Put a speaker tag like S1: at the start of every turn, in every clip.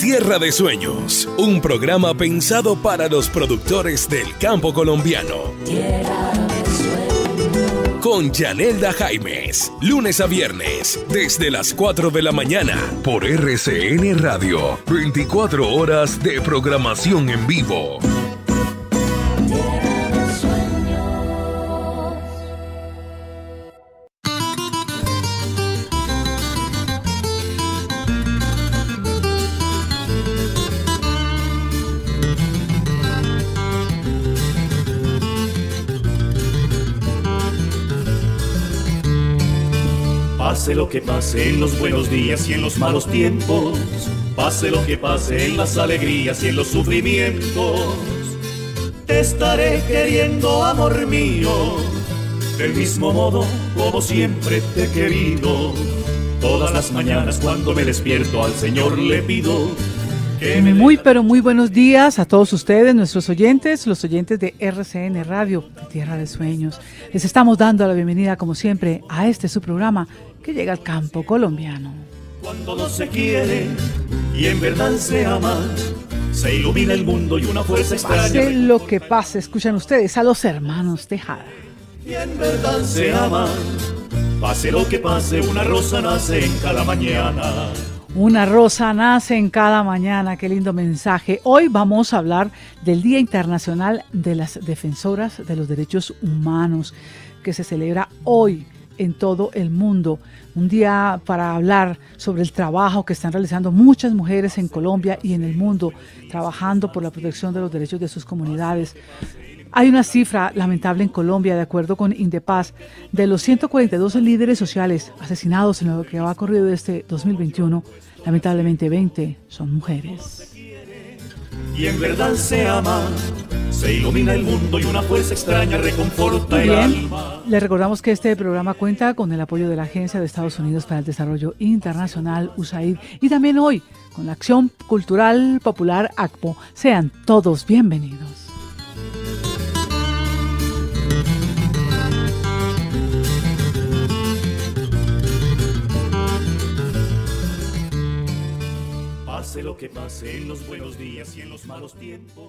S1: Tierra de Sueños, un programa pensado para los productores del campo colombiano. Tierra de Sueños. Con Yanelda Jaimes, lunes a viernes, desde las 4 de la mañana, por RCN Radio, 24 horas de programación en vivo.
S2: Pase lo que pase en los buenos días y en los malos tiempos, pase lo que pase en las alegrías y en los sufrimientos, te estaré queriendo, amor mío, del mismo modo como siempre te he querido. Todas las mañanas cuando me despierto al Señor le pido que me
S3: pero muy buenos días a todos ustedes, nuestros oyentes, los oyentes de RCN Radio, de Tierra de Sueños. Les estamos dando la bienvenida, como siempre, a este su programa que llega al campo colombiano.
S2: Cuando no se quiere y en verdad se ama, se ilumina el mundo y una fuerza extraña.
S3: Pase lo que pase, escuchan ustedes a los hermanos Tejada.
S2: Y en verdad se ama, pase lo que pase, una rosa nace en cada mañana.
S3: Una rosa nace en cada mañana, qué lindo mensaje. Hoy vamos a hablar del Día Internacional de las Defensoras de los Derechos Humanos, que se celebra hoy en todo el mundo. Un día para hablar sobre el trabajo que están realizando muchas mujeres en Colombia y en el mundo, trabajando por la protección de los derechos de sus comunidades. Hay una cifra lamentable en Colombia, de acuerdo con Indepaz, de los 142 líderes sociales asesinados en lo que va corrido este 2021, lamentablemente 20 son mujeres.
S2: Y en verdad se ama, se ilumina el mundo y una fuerza extraña reconforta el alma.
S3: Les recordamos que este programa cuenta con el apoyo de la Agencia de Estados Unidos para el Desarrollo Internacional, USAID, y también hoy con la Acción Cultural Popular ACPO. Sean todos bienvenidos.
S2: Pase lo que pase en los buenos días y en los malos tiempos.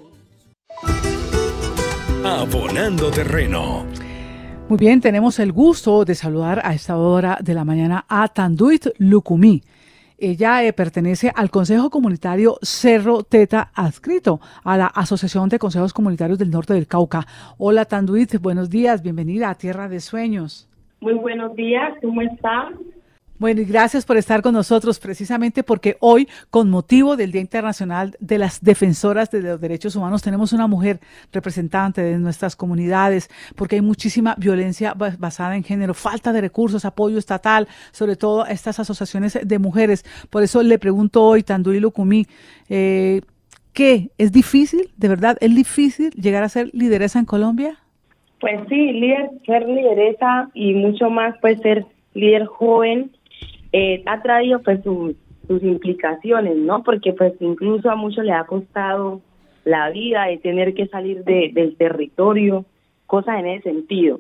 S1: Abonando terreno.
S3: Muy bien, tenemos el gusto de saludar a esta hora de la mañana a Tanduit Lucumí. Ella pertenece al Consejo Comunitario Cerro Teta, adscrito a la Asociación de Consejos Comunitarios del Norte del Cauca. Hola Tanduit, buenos días, bienvenida a Tierra de Sueños.
S4: Muy buenos días, ¿cómo está?
S3: Bueno, y gracias por estar con nosotros, precisamente porque hoy, con motivo del Día Internacional de las Defensoras de los Derechos Humanos, tenemos una mujer representante de nuestras comunidades, porque hay muchísima violencia basada en género, falta de recursos, apoyo estatal, sobre todo a estas asociaciones de mujeres. Por eso le pregunto hoy, Tanduit Lucumí, ¿qué? ¿Es difícil? ¿De verdad es difícil llegar a ser lideresa en Colombia?
S4: Pues sí, ser lideresa y mucho más, pues ser líder joven, ha traído pues sus implicaciones, ¿no? Porque pues incluso a muchos le ha costado la vida de tener que salir del territorio, cosas en ese sentido.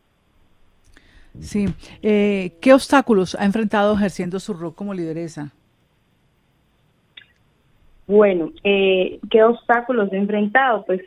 S3: Sí. ¿Qué obstáculos ha enfrentado ejerciendo su rol como lideresa?
S4: Bueno, ¿qué obstáculos he enfrentado? Pues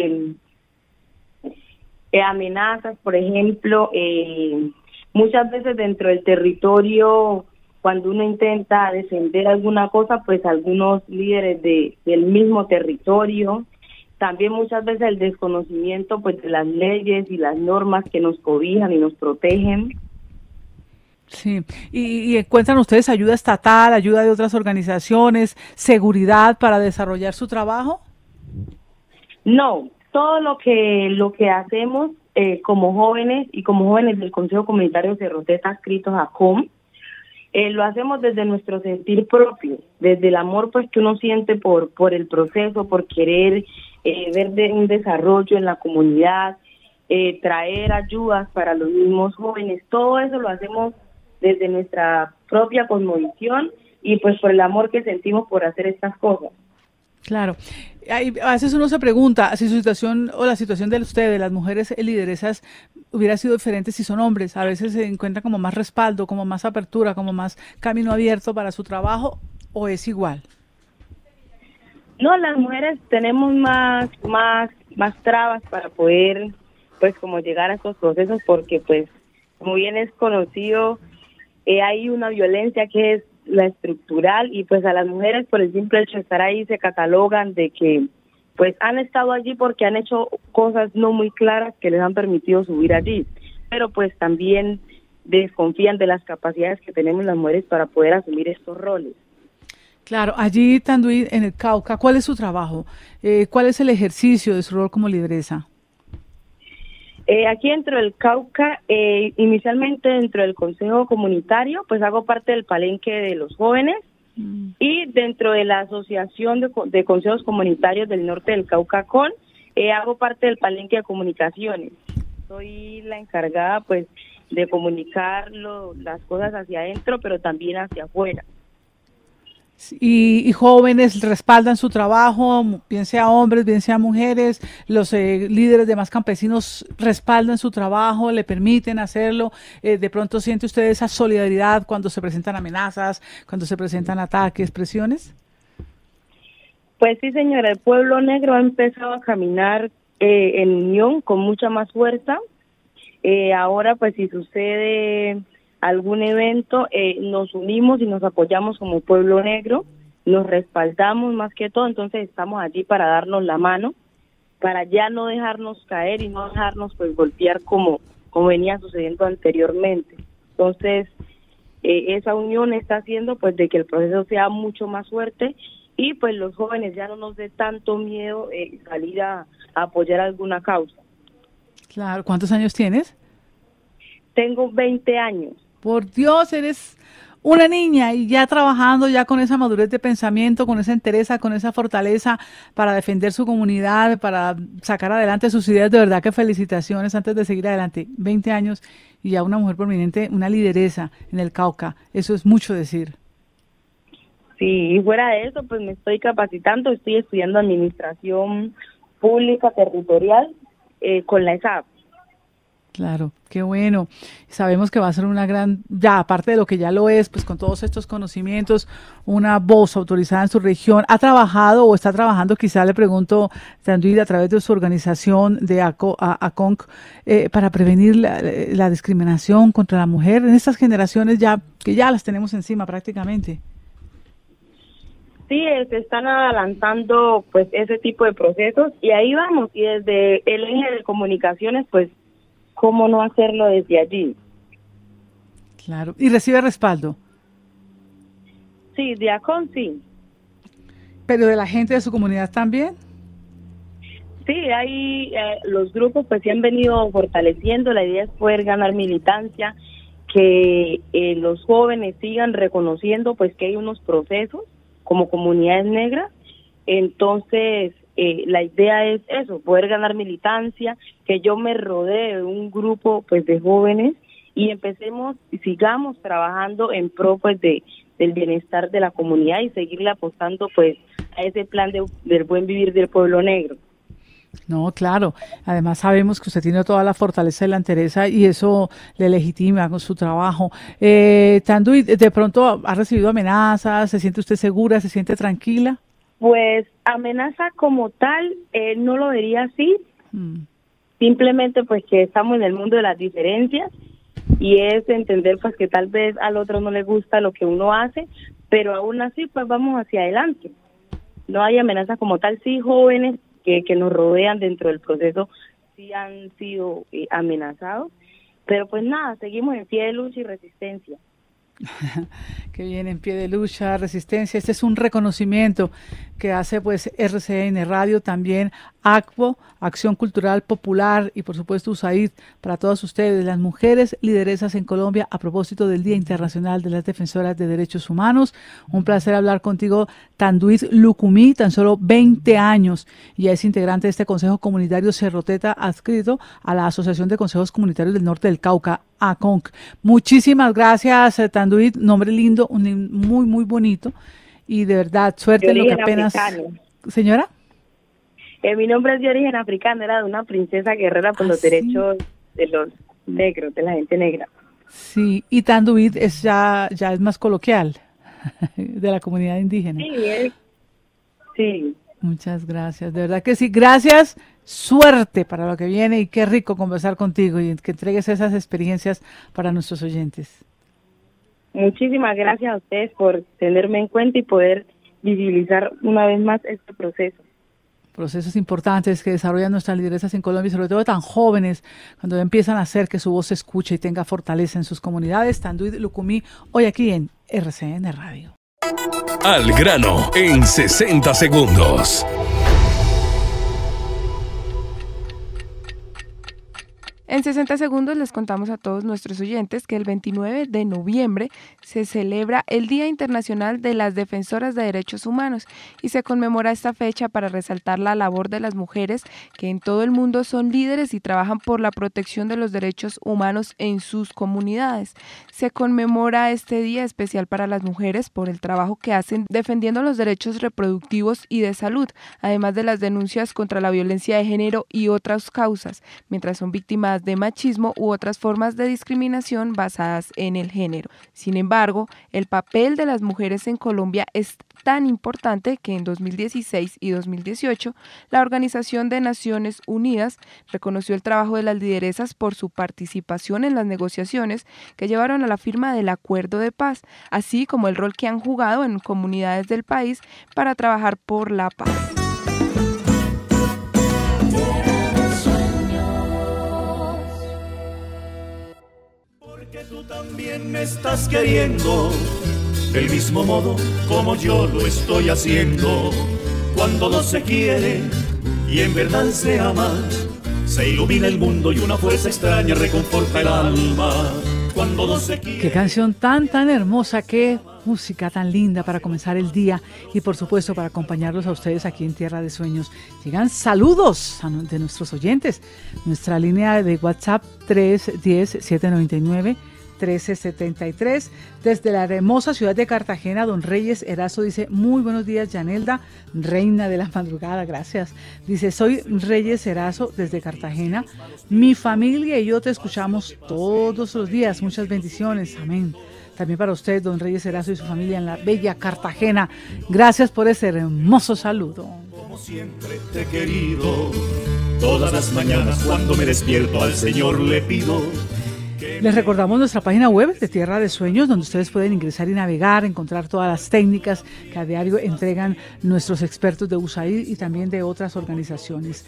S4: amenazas, por ejemplo, muchas veces dentro del territorio, cuando uno intenta defender alguna cosa, pues algunos líderes del mismo territorio, también muchas veces el desconocimiento pues de las leyes y las normas que nos cobijan y nos protegen.
S3: Sí, y encuentran ustedes ayuda estatal, ayuda de otras organizaciones, seguridad para desarrollar su trabajo.
S4: No, todo lo que hacemos como jóvenes y como jóvenes del Consejo Comunitario Cerro Teta adscritos a COM, lo hacemos desde nuestro sentir propio, desde el amor pues que uno siente por el proceso, por querer ver un desarrollo en la comunidad, traer ayudas para los mismos jóvenes. Todo eso lo hacemos desde nuestra propia cosmovisión y pues por el amor que sentimos por hacer estas cosas.
S3: Claro. A veces uno se pregunta si su situación o la situación de ustedes, de las mujeres lideresas, hubiera sido diferente si son hombres. A veces se encuentra como más respaldo, como más apertura, como más camino abierto para su trabajo, ¿o es igual?
S4: No, las mujeres tenemos más trabas para poder, pues, como llegar a estos procesos, porque, pues, como bien es conocido, hay una violencia que es la estructural, y pues a las mujeres, por el simple hecho de estar ahí, se catalogan de que pues han estado allí porque han hecho cosas no muy claras que les han permitido subir allí, pero pues también desconfían de las capacidades que tenemos las mujeres para poder asumir estos roles.
S3: Claro, allí Tanduy, en el Cauca, ¿cuál es su trabajo? ¿Cuál es el ejercicio de su rol como lideresa?
S4: Aquí dentro del Cauca, inicialmente dentro del Consejo Comunitario, pues hago parte del palenque de los jóvenes, y dentro de la Asociación de Consejos Comunitarios del Norte del Cauca, hago parte del palenque de comunicaciones. Soy la encargada, pues, de comunicar las cosas hacia adentro, pero también hacia afuera.
S3: Y jóvenes respaldan su trabajo, bien sea hombres, bien sea mujeres, los líderes de más campesinos respaldan su trabajo, le permiten hacerlo. De pronto siente usted esa solidaridad cuando se presentan amenazas, cuando se presentan ataques, presiones.
S4: Pues sí, señora, el pueblo negro ha empezado a caminar en unión con mucha más fuerza. Ahora, pues, si sucede algún evento, nos unimos y nos apoyamos como pueblo negro, nos respaldamos más que todo, entonces estamos allí para darnos la mano, para ya no dejarnos caer y no dejarnos, pues, golpear como venía sucediendo anteriormente. Entonces, esa unión está haciendo, pues, de que el proceso sea mucho más fuerte, y pues los jóvenes ya no nos dé tanto miedo salir a apoyar alguna causa.
S3: Claro, ¿cuántos años tienes?
S4: Tengo 20 años.
S3: Por Dios, eres una niña y ya trabajando ya con esa madurez de pensamiento, con esa entereza, con esa fortaleza para defender su comunidad, para sacar adelante sus ideas. De verdad que felicitaciones antes de seguir adelante. 20 años y ya una mujer prominente, una lideresa en el Cauca. Eso es mucho decir.
S4: Sí, y fuera de eso, pues me estoy capacitando, estoy estudiando Administración Pública Territorial con la ESAP.
S3: Claro, qué bueno. Sabemos que va a ser una gran, ya aparte de lo que ya lo es, pues con todos estos conocimientos, una voz autorizada en su región. ¿Ha trabajado o está trabajando, quizá le pregunto, Tanduy, a través de su organización de ACONC, para prevenir la discriminación contra la mujer en estas generaciones ya que ya las tenemos encima prácticamente?
S4: Sí, se están adelantando pues ese tipo de procesos y ahí vamos, y desde el eje de comunicaciones, pues, ¿cómo no hacerlo desde allí?
S3: Claro, ¿y recibe respaldo?
S4: Sí, de ACON sí.
S3: ¿Pero de la gente de su comunidad también?
S4: Sí, hay los grupos pues se han venido fortaleciendo, la idea es poder ganar militancia, que los jóvenes sigan reconociendo pues que hay unos procesos como comunidades negras, entonces la idea es eso, poder ganar militancia, que yo me rodee de un grupo pues de jóvenes y empecemos y sigamos trabajando en pro pues del bienestar de la comunidad y seguirle apostando pues a ese plan del buen vivir del pueblo negro.
S3: No, claro. Además sabemos que usted tiene toda la fortaleza y la entereza y eso le legitima con su trabajo. Tanduy, ¿de pronto ha recibido amenazas? ¿Se siente usted segura? ¿Se siente tranquila?
S4: Pues amenaza como tal, no lo diría así. Simplemente pues que estamos en el mundo de las diferencias y es entender pues que tal vez al otro no le gusta lo que uno hace, pero aún así pues vamos hacia adelante. No hay amenaza como tal, sí jóvenes que nos rodean dentro del proceso sí han sido amenazados, pero pues nada, seguimos en pie de lucha y resistencia.
S3: Que bien, en pie de lucha, resistencia. Este es un reconocimiento que hace pues RCN Radio, también ACPO, Acción Cultural Popular, y por supuesto USAID, para todas ustedes, las mujeres lideresas en Colombia, a propósito del Día Internacional de las Defensoras de Derechos Humanos. Un placer hablar contigo, Tanduy Lucumí, tan solo 20 años, y es integrante de este Consejo Comunitario Cerroteta, adscrito a la Asociación de Consejos Comunitarios del Norte del Cauca, ACONC. Muchísimas gracias, Tanduy, nombre lindo, muy, muy bonito, y de verdad, suerte en lo que apenas... Africano. ¿Señora?
S4: Mi nombre es de origen africano, era de una princesa guerrera por los derechos de los negros, de la gente negra.
S3: Sí, y Tanduy ya es más coloquial, de la comunidad indígena.
S4: Sí, sí.
S3: Muchas gracias, de verdad que sí. Gracias, suerte para lo que viene y qué rico conversar contigo y que entregues esas experiencias para nuestros oyentes.
S4: Muchísimas gracias a ustedes por tenerme en cuenta y poder visibilizar una vez más este proceso.
S3: Procesos importantes que desarrollan nuestras lideresas en Colombia y sobre todo tan jóvenes, cuando empiezan a hacer que su voz se escuche y tenga fortaleza en sus comunidades. Tanduy Lucumí, hoy aquí en RCN Radio.
S1: Al grano en 60 segundos.
S5: En 60 segundos les contamos a todos nuestros oyentes que el 29 de noviembre se celebra el Día Internacional de las Defensoras de Derechos Humanos y se conmemora esta fecha para resaltar la labor de las mujeres que en todo el mundo son líderes y trabajan por la protección de los derechos humanos en sus comunidades. Se conmemora este día especial para las mujeres por el trabajo que hacen defendiendo los derechos reproductivos y de salud, además de las denuncias contra la violencia de género y otras causas, mientras son víctimas de machismo u otras formas de discriminación basadas en el género. Sin embargo, el papel de las mujeres en Colombia es tan importante que en 2016 y 2018 la Organización de Naciones Unidas reconoció el trabajo de las lideresas por su participación en las negociaciones que llevaron a la firma del Acuerdo de Paz, así como el rol que han jugado en comunidades del país para trabajar por la paz.
S2: Que tú también me estás queriendo, del mismo modo como yo lo estoy haciendo. Cuando dos se quieren y en verdad se aman, se ilumina el mundo y una fuerza extraña reconforta el alma. Cuando dos se quieren.
S3: Qué canción tan hermosa, qué música tan linda para comenzar el día y por supuesto para acompañarlos a ustedes aquí en Tierra de Sueños. Llegan saludos de nuestros oyentes. Nuestra línea de WhatsApp 310-799-1373. Desde la hermosa ciudad de Cartagena, don Reyes Erazo dice: muy buenos días, Yanelda, reina de la madrugada, gracias. Dice: soy Reyes Erazo desde Cartagena. Mi familia y yo te escuchamos todos los días. Muchas bendiciones, amén. También para usted, don Reyes Erazo y su familia en la bella Cartagena. Gracias por ese hermoso saludo.
S2: Como siempre te he querido, todas las mañanas cuando me despierto al Señor le pido.
S3: Les recordamos nuestra página web de Tierra de Sueños, donde ustedes pueden ingresar y navegar, encontrar todas las técnicas que a diario entregan nuestros expertos de USAID y también de otras organizaciones.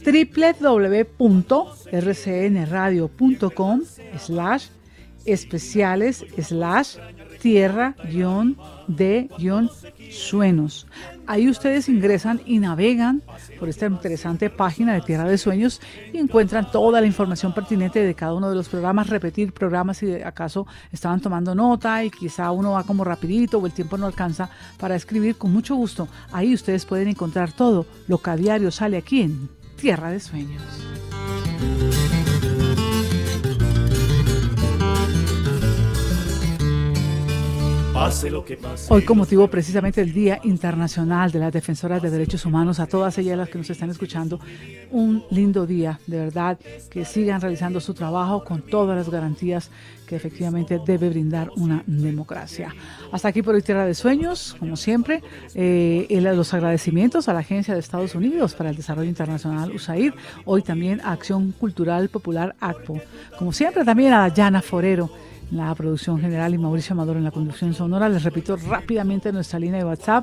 S3: www.rcnradio.com/especiales/tierra-de-sueños. Ahí ustedes ingresan y navegan por esta interesante página de Tierra de Sueños y encuentran toda la información pertinente de cada uno de los programas, repetir programas si de acaso estaban tomando nota y quizá uno va como rapidito o el tiempo no alcanza para escribir. Con mucho gusto, ahí ustedes pueden encontrar todo lo que a diario sale aquí en Tierra de Sueños.
S2: Pase lo que pase.
S3: Hoy, con motivo precisamente del Día Internacional de las Defensoras de Derechos Humanos, a todas ellas las que nos están escuchando, un lindo día, de verdad, que sigan realizando su trabajo con todas las garantías que efectivamente debe brindar una democracia. Hasta aquí por hoy Tierra de Sueños, como siempre, los agradecimientos a la Agencia de Estados Unidos para el Desarrollo Internacional USAID, hoy también a Acción Cultural Popular ACPO, como siempre también a Dayana Forero, la producción general, y Mauricio Amador en la conducción sonora. Les repito rápidamente nuestra línea de WhatsApp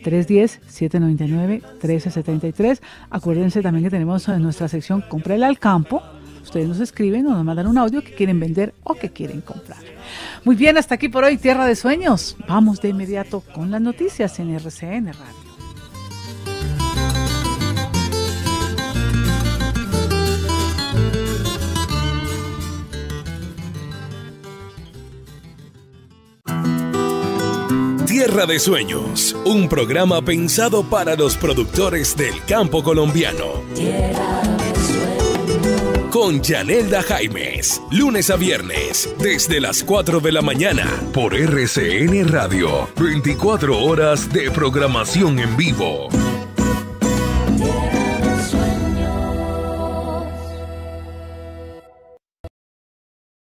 S3: 310-799-1373. Acuérdense también que tenemos en nuestra sección Cómprele al Campo. Ustedes nos escriben o nos mandan un audio que quieren vender o que quieren comprar. Muy bien, hasta aquí por hoy Tierra de Sueños. Vamos de inmediato con las noticias en RCN Radio.
S1: Tierra de Sueños, un programa pensado para los productores del campo colombiano. Tierra de Sueños. Con Yanelda Jaimes, lunes a viernes, desde las 4 de la mañana, por RCN Radio, 24 horas de programación en vivo.